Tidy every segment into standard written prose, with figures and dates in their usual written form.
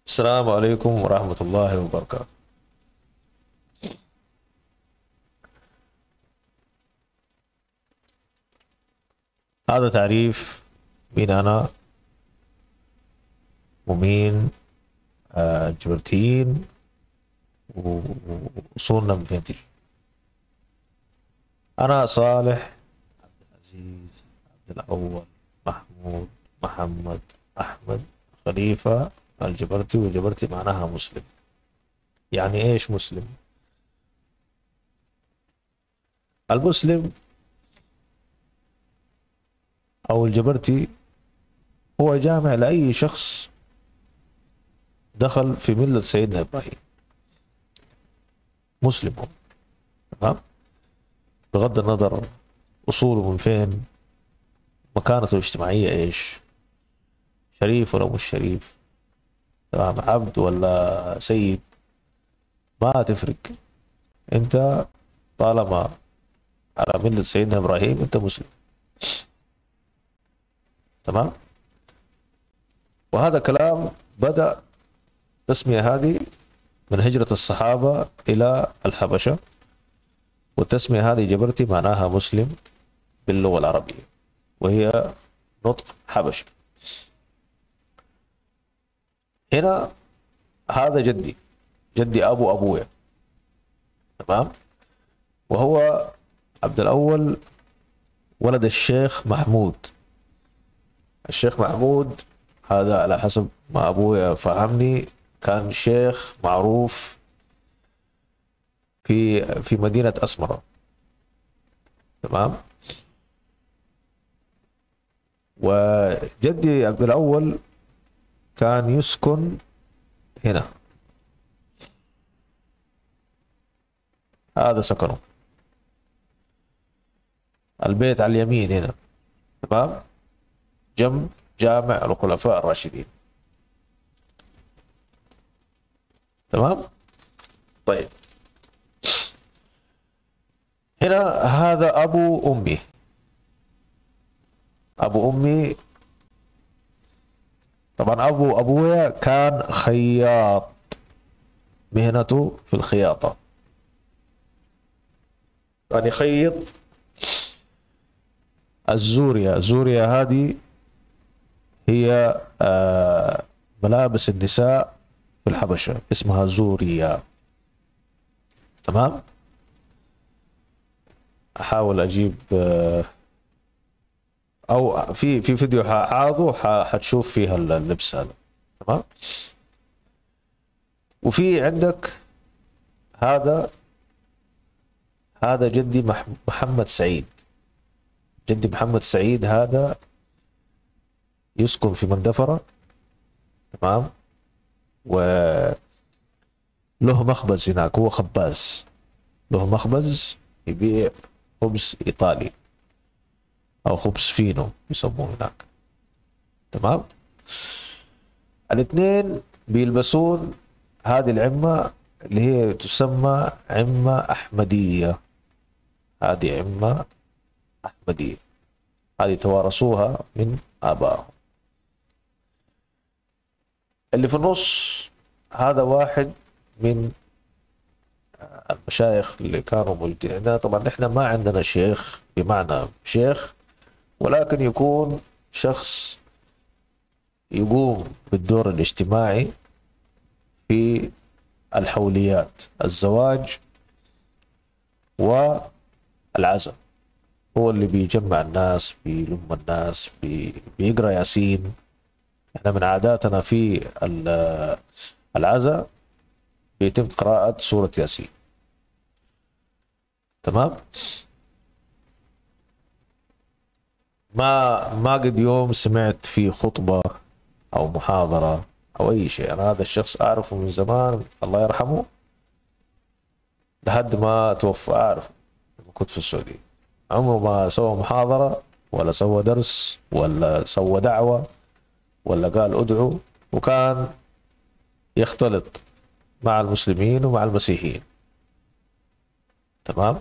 السلام عليكم ورحمة الله وبركاته. هذا تعريف مين أنا ومين جبرتين وصولنا من فين تيجي. أنا صالح عبد العزيز عبد الأول محمود محمد أحمد خليفة الجبرتي، والجبرتي معناها مسلم. يعني إيش مسلم؟ المسلم أو الجبرتي هو جامع لأي شخص دخل في ملة سيدنا إبراهيم، مسلم هو. تمام؟ بغض النظر أصوله من فين، مكانته الاجتماعية إيش، شريف ولا مش شريف، تمام، عبد ولا سيد، ما تفرق. أنت طالما على ملة سيدنا إبراهيم أنت مسلم. تمام؟ وهذا كلام بدأ التسمية هذه من هجرة الصحابة إلى الحبشة، والتسمية هذه جبرتي معناها مسلم باللغة العربية، وهي نطق حبشي. هنا هذا جدي، جدي أبو أبويا. تمام؟ وهو عبد الأول ولد الشيخ محمود. الشيخ محمود هذا على حسب ما أبويا فهمني كان شيخ معروف في مدينة أسمرة. تمام؟ وجدي عبد الأول كان يسكن هنا، هذا سكنه، البيت على اليمين هنا. تمام؟ جنب جامع الخلفاء الراشدين. تمام؟ طيب، هنا هذا أبو أمي. أبو أمي طبعا أبو أبويا كان خياط، مهنته في الخياطة، كان يخيط الزوريا. الزوريا هذه هي ملابس النساء في الحبشة، اسمها زوريا. تمام؟ أحاول أجيب أو في فيديو حاعرضه حتشوف فيها اللبس هذا. تمام؟ وفي عندك هذا جدي محمد سعيد. جدي محمد سعيد هذا يسكن في مندفرة. تمام؟ وله مخبز هناك، هو خباز، له مخبز يبيع خبز إيطالي أو خبز فينو يسموه هناك. تمام؟ الاثنين بيلبسون هذه العمة اللي هي تسمى عمة أحمدية. هذه عمة أحمدية، هذه توارثوها من آبائهم. اللي في النص هذا واحد من المشايخ اللي كانوا موجودين. طبعا نحن ما عندنا شيخ بمعنى شيخ، ولكن يكون شخص يقوم بالدور الاجتماعي في الحوليات، الزواج والعزاء. هو اللي بيجمع الناس، بيلم الناس، بيقرأ ياسين. احنا من عاداتنا في العزاء بيتم قراءة سورة ياسين. تمام؟ ما قد يوم سمعت في خطبة أو محاضرة أو أي شيء. أنا هذا الشخص أعرفه من زمان، الله يرحمه، لحد ما توفى أعرفه لما كنت في السعودية. عمره ما سوى محاضرة ولا سوى درس ولا سوى دعوة ولا قال أدعو، وكان يختلط مع المسلمين ومع المسيحيين. تمام؟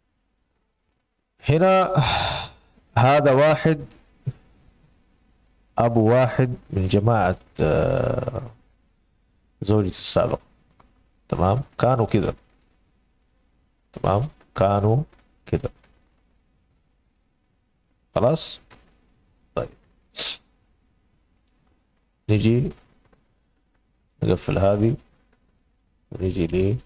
هنا هذا واحد أبو واحد من جماعة زوجتي السابقة. تمام، كانوا كذا. تمام، كانوا كذا. خلاص. طيب نجي نقفل هذه ونجي لي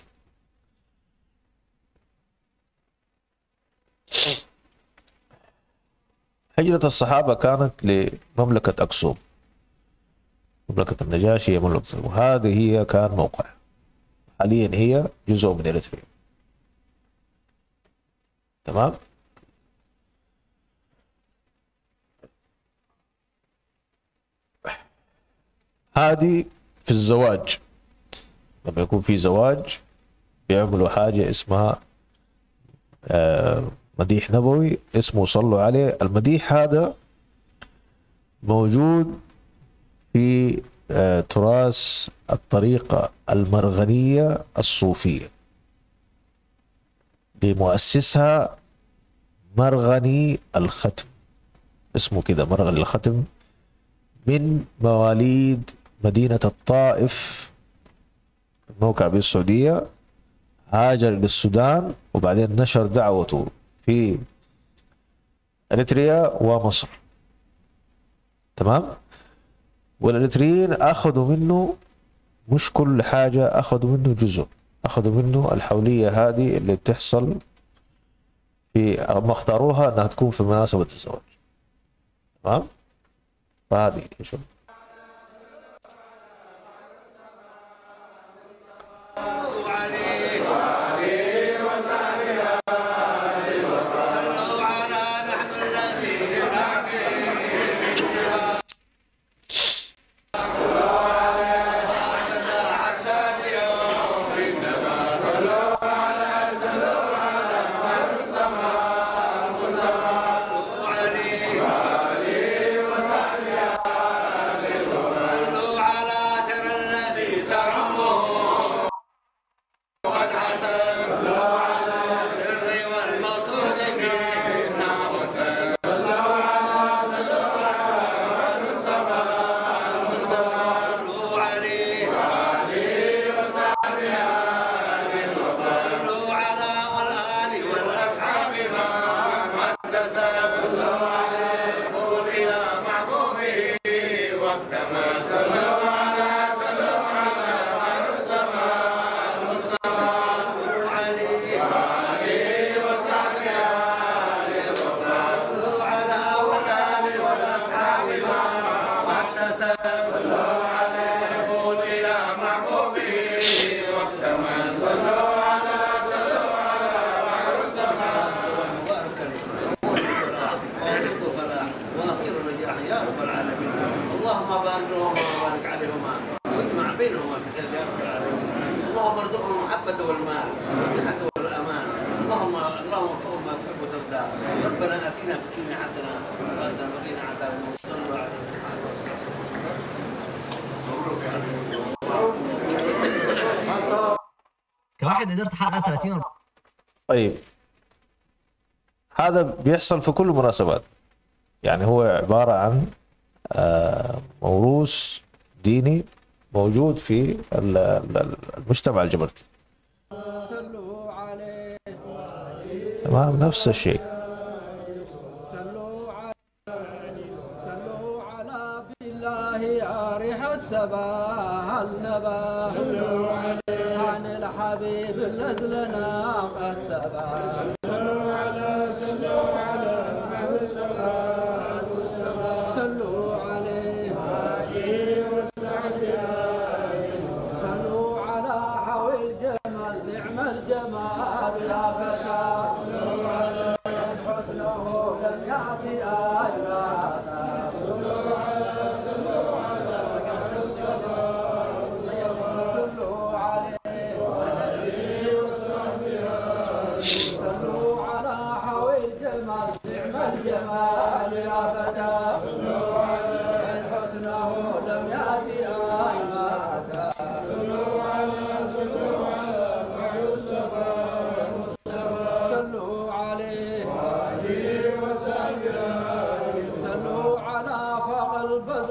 هجرة الصحابة كانت لمملكة أكسوم. مملكة النجاشي هي مملكة، وهذه هي كان موقعها. حاليا هي جزء من إريتريا. تمام. هذه في الزواج، لما يكون في زواج بيعملوا حاجة اسمها مديح نبوي، اسمه صلوا عليه. المديح هذا موجود في تراث الطريقة المرغنية الصوفية لمؤسسها مرغني الختم، اسمه كده مرغني الختم، من مواليد مدينة الطائف الموقع بالسعودية. هاجر للسودان وبعدين نشر دعوته في إريتريا ومصر. تمام. والإريتريين أخذوا منه مش كل حاجة، أخذوا منه جزء، أخذوا منه الحولية هذه اللي بتحصل في، هم اختاروها أنها تكون في مناسبة الزواج. تمام. فهذه شوف. كواحد قدرت احقق 30. طيب هذا بيحصل في كل المناسبات، يعني هو عبارة عن موروث ديني موجود في المجتمع الجبرتي. تمام، نفس الشيء. صلوا على بالله يا ريح السباح النبا، عن الحبيب الأزلنا قد سبا. صلوا على صلوا عليه صلوا على حوي الجمال نعم الجمال يا فتى، حسنه لم يأتي أجمالا. صلوا عليه صلوا على حوي الجمال نعم الجمال يا فتى، حسنه لم يأتي أجمالا. صلوا عليه صلوا على فوق البدر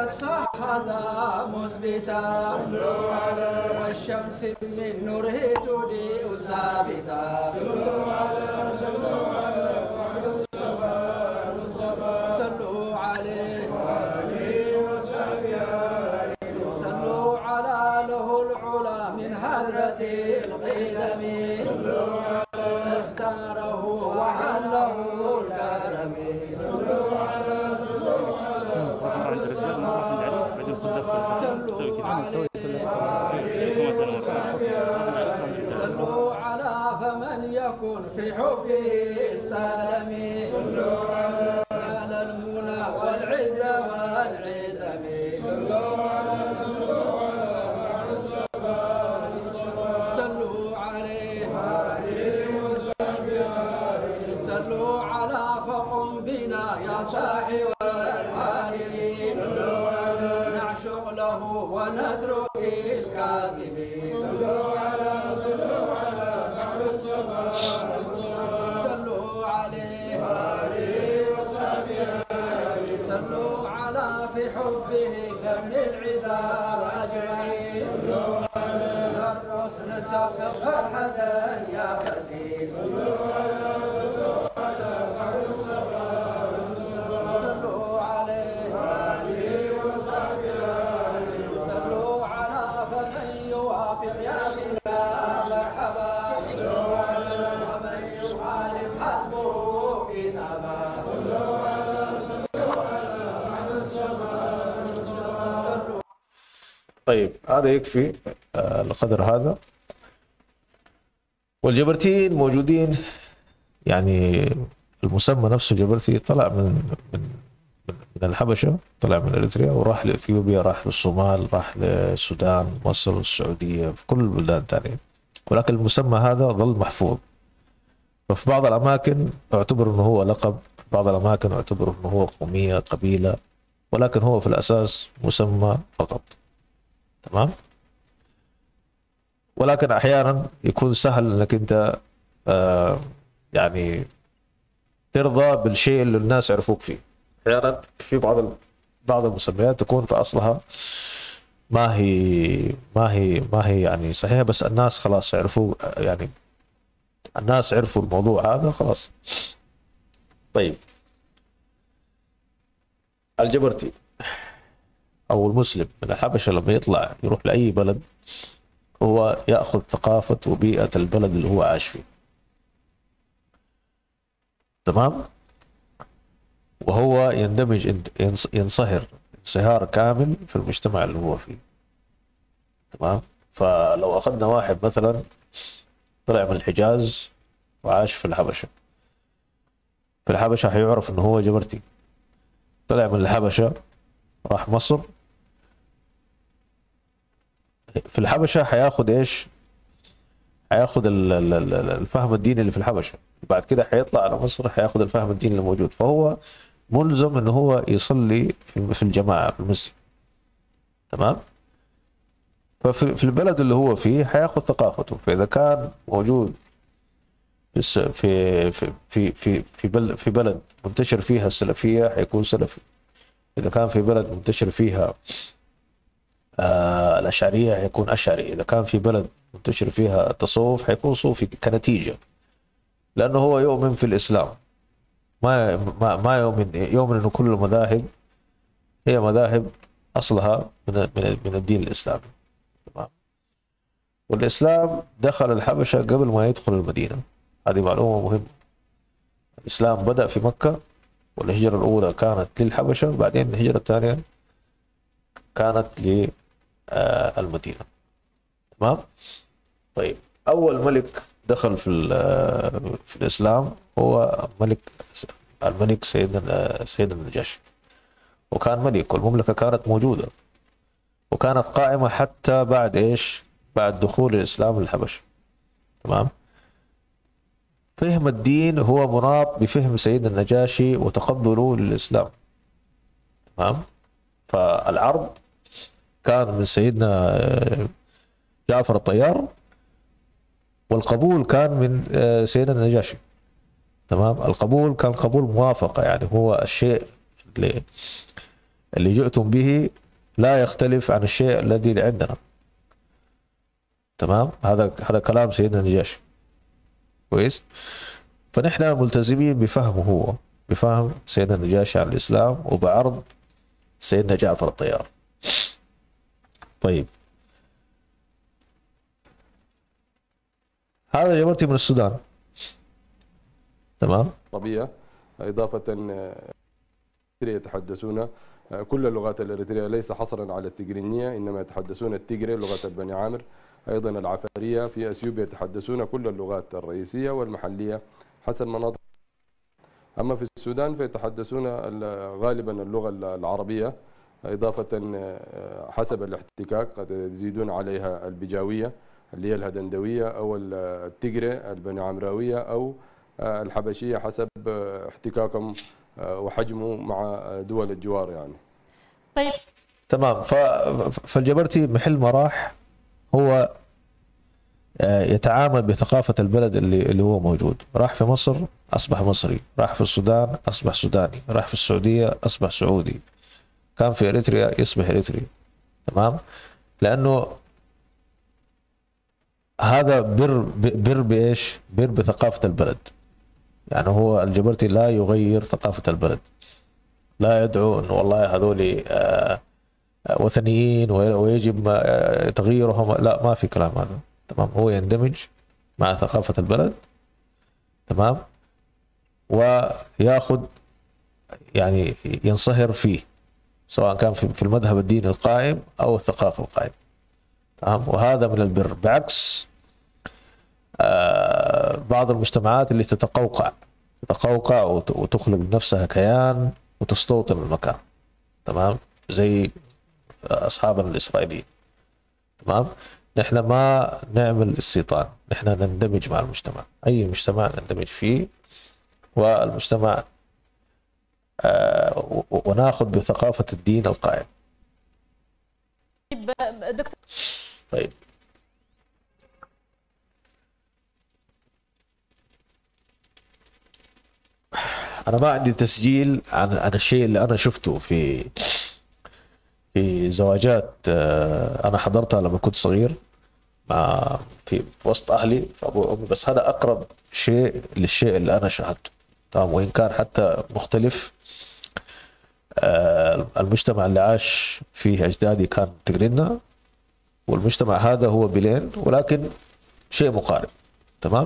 صح هذا مثبتا والشمس من نوره تضيء ثابتا صلوا عليه صلوا على له العلا من حضرة القدم اختاره وحله الكرم صلوا على فمن يكن في حبه استلمي نال المنى والعز والعزم صلوا عليه صلوا على فقم بنا يا صاحي والحارمين نعشق له ونترك الكاذبين صلوا على بعد الصباح صلوا عليه صلوا على في حبه بن العذار اجمعين نرقص نسافر فرحة يا فتي صلوا على بعد الصباح صلوا عليه صلوا على فمن يوافق ياتنا مرحبا ومن يخالف حسبه إن أبى طيب هذا يكفي القدر هذا. والجبرتيين موجودين، يعني المسمى نفسه جبرتي طلع من الحبشة، طلع من إريتريا وراح لإثيوبيا، راح للصومال، راح للسودان، مصر، السعودية، في كل البلدان الثانية، ولكن المسمى هذا ظل محفوظ. ففي بعض الأماكن اعتبر أنه هو لقب، في بعض الأماكن اعتبر أنه هو قومية قبيلة، ولكن هو في الأساس مسمى فقط. تمام؟ ولكن أحيانا يكون سهل أنك أنت يعني ترضى بالشيء اللي الناس يعرفوك فيه. أحيانا في بعض المسميات تكون في أصلها ما هي يعني صحيحة، بس الناس خلاص يعرفوا، يعني الناس عرفوا الموضوع هذا خلاص. طيب الجبرتي أو المسلم من الحبشة لما يطلع يروح لأي بلد، هو يأخذ ثقافة وبيئة البلد اللي هو عايش فيه. تمام؟ وهو يندمج، ينصهر انصهار كامل في المجتمع اللي هو فيه. تمام؟ فلو أخذنا واحد مثلا طلع من الحجاز وعاش في الحبشة، في الحبشة حيعرف إنه هو جبرتي. طلع من الحبشة راح مصر، في الحبشة حياخد إيش؟ حياخد الفهم الديني اللي في الحبشة، بعد كده حيطلع على مصر حياخد الفهم الديني اللي موجود، فهو ملزم إنه هو يصلي في الجماعة في المسجد. تمام؟ ففي البلد اللي هو فيه حياخد ثقافته. فإذا كان موجود في بلد منتشر فيها السلفية حيكون سلفي. إذا كان في بلد منتشر فيها الأشعرية حيكون أشعري. إذا كان في بلد منتشر فيها التصوف حيكون صوفي كنتيجة، لأنه هو يؤمن في الإسلام، ما يؤمن إنه كل المذاهب هي مذاهب أصلها من الدين الإسلامي. تمام؟ والإسلام دخل الحبشة قبل ما يدخل المدينة، هذه معلومة مهمة. الإسلام بدأ في مكة، والهجرة الأولى كانت للحبشة، بعدين الهجرة الثانية كانت للمدينة. تمام؟ طيب أول ملك دخل في الإسلام هو الملك سيدنا النجاشي، وكان ملك، والمملكة كانت موجودة وكانت قائمة حتى بعد إيش؟ بعد دخول الإسلام للحبشة. تمام؟ فهم الدين هو مناط بفهم سيدنا النجاشي وتقبله للإسلام. تمام؟ فالعرض كان من سيدنا جعفر الطيار، والقبول كان من سيدنا النجاشي. تمام؟ القبول كان قبول موافقة، يعني هو الشيء اللي جئتم به لا يختلف عن الشيء الذي عندنا. تمام؟ هذا كلام سيدنا النجاشي. كويس؟ فنحن ملتزمين بفهمه هو، بفهم سيدنا النجاشي عن الإسلام وبعرض سيدنا جعفر الطيار. طيب، هذا جبرتي من السودان. تمام؟ عربية، إضافة يتحدثون كل اللغات الإريترية، ليس حصرا على التجرينية، إنما يتحدثون التجري لغة البني عامر، أيضا العفارية. في أثيوبيا يتحدثون كل اللغات الرئيسية والمحلية حسب مناطق. أما في السودان فيتحدثون غالبا اللغة العربية، إضافة حسب الاحتكاك قد يزيدون عليها البجاوية اللي هي الهدندوية أو التجري البني عمراوية أو الحبشية حسب احتكاكهم وحجمه مع دول الجوار يعني. طيب تمام. فالجبرتي محل ما راح هو يتعامل بثقافة البلد اللي هو موجود. راح في مصر أصبح مصري، راح في السودان أصبح سوداني، راح في السعودية أصبح سعودي، كان في إريتريا يصبح إريتري. تمام؟ لأنه هذا بر بإيش؟ بر بثقافة البلد. يعني هو الجبرتي لا يغير ثقافة البلد، لا يدعو أنه والله هذول وثنيين ويجب تغييرهم، لا، ما في كلام هذا. تمام؟ هو يندمج مع ثقافة البلد. تمام؟ وياخذ يعني ينصهر فيه، سواء كان في المذهب الديني القائم أو الثقافة القائمة. تمام؟ وهذا من البر، بعكس بعض المجتمعات اللي تتقوقع وتخلق بنفسها كيان وتستوطن المكان. تمام؟ زي أصحابنا الإسرائيليين. تمام؟ نحن ما نعمل استيطان، نحن نندمج مع المجتمع، أي مجتمع نندمج فيه، والمجتمع وناخذ بثقافة الدين القائم. طيب دكتور. طيب، أنا ما عندي تسجيل عن الشيء اللي أنا شفته في زواجات أنا حضرتها لما كنت صغير في وسط أهلي، في أبوي وأمي، بس هذا أقرب شيء للشيء اللي أنا شاهدته. تمام؟ وإن كان حتى مختلف. المجتمع اللي عاش فيه أجدادي كان تجرينا، والمجتمع هذا هو بلين، ولكن شيء مقارب. تمام؟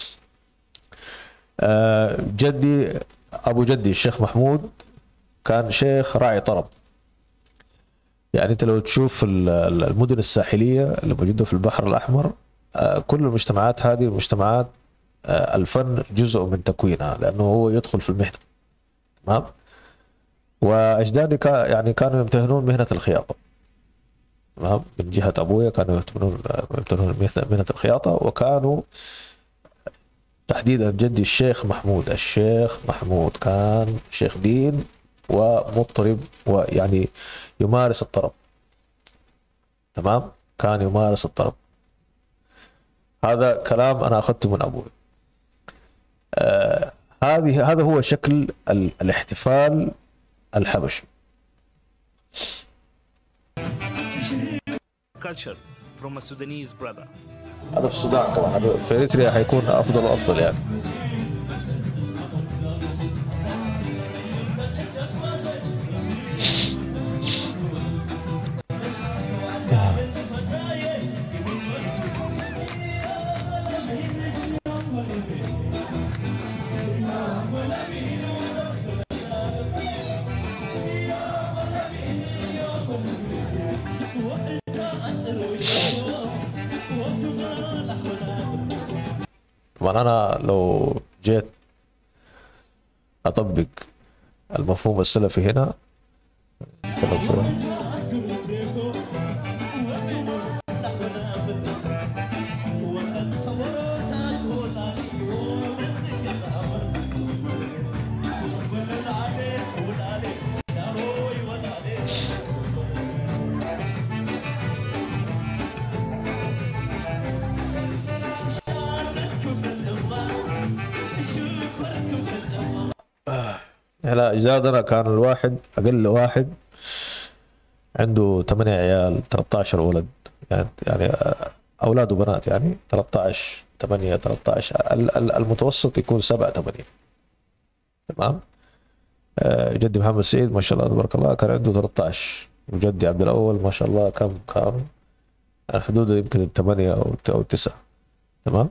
جدي أبو جدي الشيخ محمود كان شيخ راعي طرب. يعني أنت لو تشوف المدن الساحلية اللي موجودة في البحر الأحمر، كل المجتمعات هذه مجتمعات الفن جزء من تكوينها، لأنه هو يدخل في المهنة. تمام؟ وأجدادي يعني كانوا يمتهنون مهنة الخياطة. تمام؟ من جهة أبويا كانوا يمتهنون مهنة الخياطة، وكانوا تحديدا جدي الشيخ محمود كان شيخ دين ومطرب، ويعني يمارس الطرب. تمام؟ كان يمارس الطرب. هذا كلام أنا أخذته من أبوي. هذا هو شكل الاحتفال الحبشي. Culture from a Sudanese brother. هذا في السودان طبعا، في إريتريا حيكون أفضل يعني. طبعا أنا لو جيت أطبق المفهوم السلفي هنا، نتكلم شوية. على أجدادنا كان الواحد أقل واحد عنده 8 عيال 13 ولد، يعني اولاد وبنات، يعني 13 8 13 المتوسط يكون 7 8. تمام. جدي محمد سعيد ما شاء الله تبارك الله كان عنده 13، وجدي عبد الاول ما شاء الله كان حدوده يمكن 8 او 9. تمام.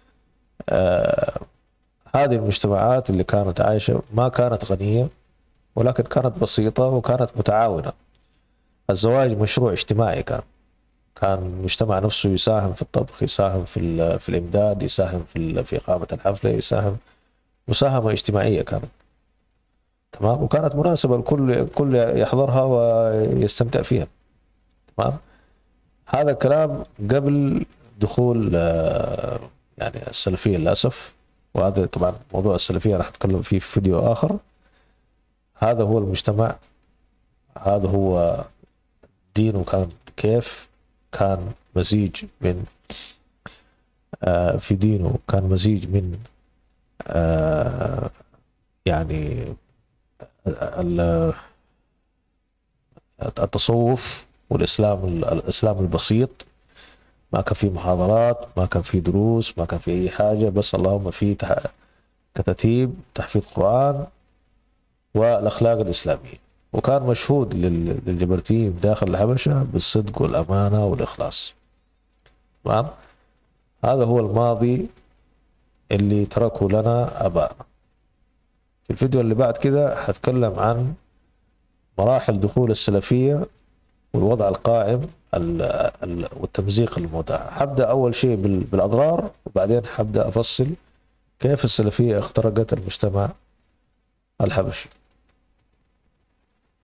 هذه المجتمعات اللي كانت عايشه ما كانت غنيه، ولكن كانت بسيطه وكانت متعاونه. الزواج مشروع اجتماعي، كان المجتمع نفسه يساهم في الطبخ، يساهم في الامداد، يساهم في اقامه الحفله، يساهم مساهمه اجتماعيه كانت. تمام. وكانت مناسبه الكل يحضرها ويستمتع فيها. تمام. هذا الكلام قبل دخول يعني السلفيه للاسف، وهذا طبعا موضوع السلفيه راح اتكلم فيه في فيديو اخر. هذا هو المجتمع، هذا هو دينه كان كيف، كان مزيج من في دينه كان مزيج من يعني التصوف والإسلام البسيط. ما كان في محاضرات، ما كان في دروس، ما كان في أي حاجة، بس اللهم في كتاتيب، تحفيظ قرآن، والأخلاق الإسلامية. وكان مشهود للجبرتيين داخل الحبشة بالصدق والأمانة والإخلاص. تمام. هذا هو الماضي اللي تركه لنا آبائنا. في الفيديو اللي بعد كده هتكلم عن مراحل دخول السلفية والوضع القائم والتمزيق المتاح. حبدأ أول شيء بالأضرار، وبعدين حبدأ أفصل كيف السلفية اخترقت المجتمع الحبشي.